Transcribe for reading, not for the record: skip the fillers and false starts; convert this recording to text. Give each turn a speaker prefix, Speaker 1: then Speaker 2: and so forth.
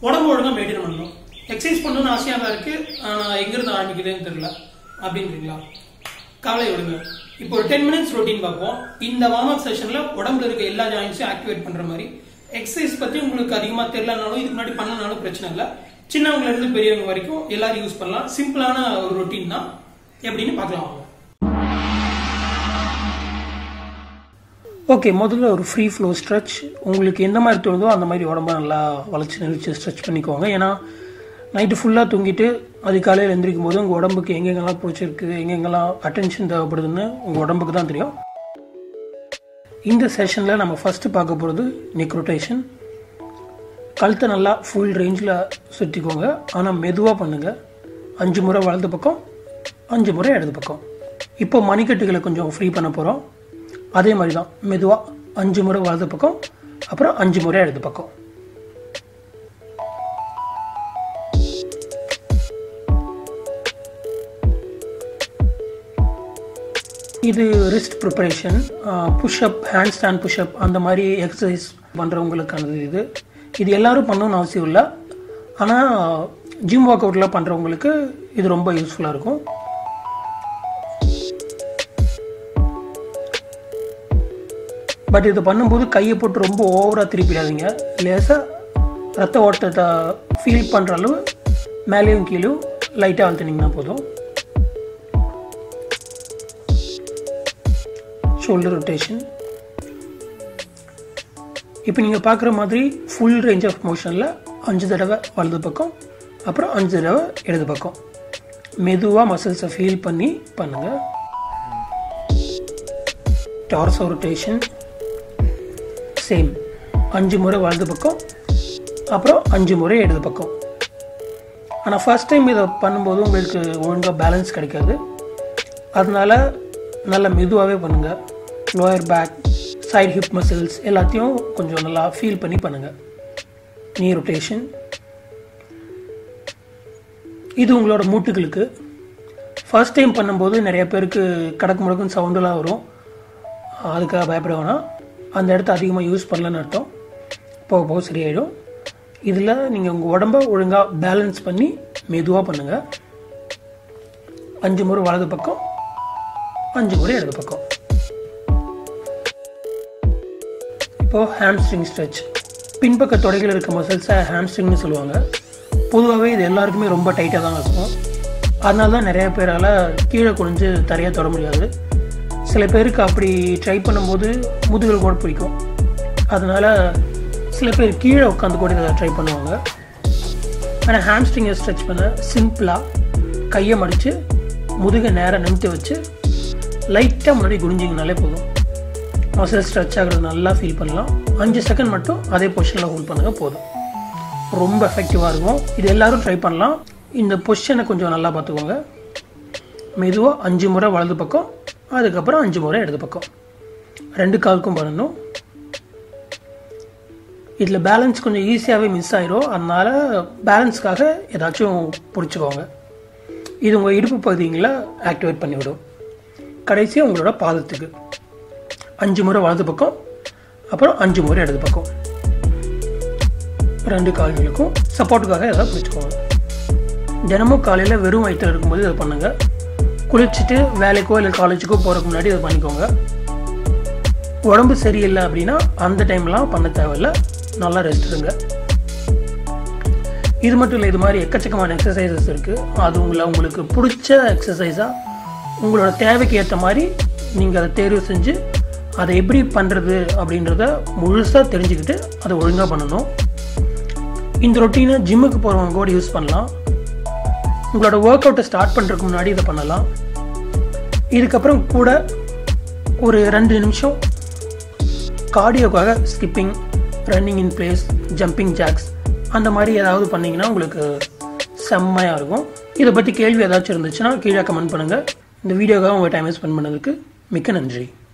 Speaker 1: உடம்பு ஒழுங்கா மெயின்டைன் பண்ணணும். எக்ஸசைஸ் பண்ணணும்னு ஆசையாக தான் இருக்கு, ஆனால் எங்கிருந்து ஆரம்பிக்குதுன்னு தெரியல அப்படின்றீங்களா? கவலை விடுங்க. இப்போ ஒரு 10 minutes ரொட்டீன் பார்ப்போம். இந்த வார்ம் அப் செஷன்ல உடம்புல இருக்க எல்லா ஜாயின்ஸையும் ஆக்டிவேட் பண்ற மாதிரி. எக்ஸசைஸ் பத்தி உங்களுக்கு அதிகமா தெரியலனாலும் இதுக்கு முன்னாடி பண்ணனாலும் பிரச்சனை இல்லை. சின்னவங்க இருந்து பெரியவங்க வரைக்கும் எல்லாரும் யூஸ் பண்ணலாம். சிம்பிளான ஒரு ரொட்டீன் தான். எப்படின்னு பார்க்கலாம். ஓகே, முதல்ல ஒரு ஃப்ரீ ஃப்ளோ ஸ்ட்ரெச். உங்களுக்கு எந்த மாதிரி தோணுதோ அந்த மாதிரி உடம்ப நல்லா வளைச்சி நெளிச்சு ஸ்ட்ரெச் பண்ணிக்கோங்க. ஏன்னா நைட்டு ஃபுல்லாக தூங்கிட்டு அது காலையில் எழுந்திரிக்கும் போது உங்கள் உடம்புக்கு எங்கெங்கெல்லாம் பிடிச்சிருக்கு, எங்கெங்கெல்லாம் அட்டென்ஷன் தேவைப்படுதுன்னு உங்கள் உடம்புக்கு தான் தெரியும். இந்த செஷனில் நம்ம ஃபஸ்ட்டு பார்க்க போகிறது நெக் ரொட்டேஷன். கழுத்தை நல்லா ஃபுல் ரேஞ்சில் சுற்றிக்கோங்க, ஆனால் மெதுவாக பண்ணுங்கள். 5 முறை வலது பக்கம், 5 முறை இடது பக்கம். இப்போ மணிக்கட்டுகளை கொஞ்சம் ஃப்ரீ பண்ண போகிறோம். அதே மாதிரி தான் மெதுவாக 5 முறை வலது பக்கம், அப்புறம் 5 முறை இடது பக்கம். இது wrist preparation. Push up, handstand push up அந்த மாதிரி எக்ஸசைஸ் பண்ணுறவங்களுக்கானது. இது எல்லாரும் பண்ணணும்னு அவசியம் இல்லை, ஆனால் ஜிம் ஒர்க் அவுட்லாம் பண்ணுறவங்களுக்கு இது ரொம்ப யூஸ்ஃபுல்லாக இருக்கும். பட் இது பண்ணும்போது கையை போட்டு ரொம்ப ஓவராக திருப்பிடாதீங்க. லேசாக ரத்த ஓட்டத்தை ஃபீல் பண்ணுற அளவு மேலேயும் கீழேயும் லைட்டாக அழுத்தினீங்கன்னா போதும். Shoulder rotation. இப்போ நீங்கள் பார்க்குற மாதிரி ஃபுல் ரேஞ்ச் ஆஃப் மோஷனில் 5 தடவை வலது பக்கம், அப்புறம் 5 தடவை இடது பக்கம். மெதுவாக மசில்ஸை ஃபீல் பண்ணி பண்ணுங்கள். Torso rotation. சேம் 5 முறை வலது பக்கம், அப்புறம் 5 முறை இடது பக்கம். ஆனால் ஃபர்ஸ்ட் டைம் இதை பண்ணும்போது உங்களுக்கு ஒழுங்காக பேலன்ஸ் கிடைக்காது. அதனால நல்லா மெதுவாகவே பண்ணுங்கள். Lower back, side hip muscles எல்லாத்தையும் கொஞ்சம் நல்லா ஃபீல் பண்ணி பண்ணுங்கள். நீ ரொட்டேஷன். இது உங்களோட மூட்டுகளுக்கு. ஃபர்ஸ்ட் டைம் பண்ணும்போது நிறைய பேருக்கு கடக்கு முடக்குன்னு சவுண்டெல்லாம் வரும். அதுக்காக பயப்பட வேணாம். அந்த இடத்த அதிகமாக யூஸ் பண்ணலன்னு அர்த்தம். போக போக சரியாயிடும். இதில் நீங்கள் உங்கள் உடம்ப ஒழுங்காக பேலன்ஸ் பண்ணி மெதுவாக பண்ணுங்கள். 5 முறை வலது பக்கம், 5 முறை இடது பக்கம். இப்போது ஹாம்ஸ்ட்ரிங் ஸ்ட்ரெச். பின்பக்க தொடைகள் இருக்க மசில்ஸை ஹாம்ஸ்ட்ரிங்னு சொல்லுவாங்க. பொதுவாகவே இது எல்லாருக்குமே ரொம்ப டைட்டாக தான் இருக்கும். அதனால தான் நிறைய பேரால் கீழே குனிஞ்சு தரையாக தொட முடியாது. சில பேருக்கு அப்படி ட்ரை பண்ணும்போது முதுகில் கூட பிடிக்கும். அதனால் சில பேர் கீழே உட்காந்து கூட இதை ட்ரை பண்ணுவாங்க. ஆனால் ஹாம்ஸ்ட்ரிங்கை ஸ்ட்ரெச் பண்ண சிம்பிளாக கையை மடித்து முதுகை நேராக நிமித்தி வச்சு லைட்டாக முன்னாடி குனிஞ்சிங்கனாலே போதும். மசில் ஸ்ட்ரெச் ஆகிறது நல்லா ஃபீல் பண்ணலாம். 5 செகண்ட் மட்டும் அதே பொசிஷனில் ஹோல்ட் பண்ணுங்க போதும். ரொம்ப எஃபெக்டிவாக இருக்கும். இது எல்லோரும் ட்ரை பண்ணலாம். இந்த பொசிஷனை கொஞ்சம் நல்லா பார்த்துக்கோங்க. மெதுவாக 5 முறை வலது பக்கம், அதுக்கப்புறம் 5 முறை இடது பக்கம். 2 காலுக்கும் பண்ணணும். இதில் பேலன்ஸ் கொஞ்சம் ஈஸியாகவே மிஸ் ஆயிரும். அதனால் பேலன்ஸ்க்காக ஏதாச்சும் பிடிச்சிக்கோங்க. இது உங்கள் இடுப்பு பகுதிகளை ஆக்டிவேட் பண்ணிவிடும். கடைசியாக உங்களோட பாதத்துக்கு 5 முறை வலது பக்கம், அப்புறம் 5 முறை இடது பக்கம். 2 கால்களுக்கும் சப்போர்ட்டுக்காக ஏதாவது பிடிச்சிக்கோங்க. தினமும் காலையில் வெறும் வயிற்றில் இருக்கும்போது இதை பண்ணுங்கள். குளிச்சுட்டு வேலைக்கோ இல்லை காலேஜுக்கோ போகிறதுக்கு முன்னாடி இதை பண்ணிக்கோங்க. உடம்பு சரியில்லை அப்படின்னா அந்த டைம்லாம் பண்ண தேவையில்லை, நல்லா ரெஸ்ட் எடுங்க. இது மட்டும் இல்லை, இது மாதிரி எக்கச்சக்கமான எக்ஸசைசஸ் இருக்குது. அது உங்களுக்கு பிடிச்ச எக்ஸசைஸாக உங்களோட தேவைக்கு ஏற்ற மாதிரி நீங்கள் அதை தேர்வு செஞ்சு அதை எப்படி பண்ணுறது அப்படின்றத முழுசாக தெரிஞ்சுக்கிட்டு அதை ஒழுங்காக பண்ணணும். இந்த ரொட்டீனை ஜிம்முக்கு போகிறவங்க கூட யூஸ் பண்ணலாம். உங்களோட ஒர்க் அவுட்டை ஸ்டார்ட் பண்ணுறதுக்கு முன்னாடி இதை பண்ணலாம். இதுக்கப்புறம் கூட ஒரு 2 நிமிஷம் கார்டியோக்காக skipping, running in place, jumping jacks அந்த மாதிரி ஏதாவது பண்ணிங்கன்னா உங்களுக்கு செம்மையாக இருக்கும். இதை பற்றி கேள்வி ஏதாச்சும் இருந்துச்சுன்னா கீழே கமெண்ட் பண்ணுங்கள். இந்த வீடியோக்காக உங்கள் டைமை ஸ்பெண்ட் பண்ணதுக்கு மிக்க நன்றி.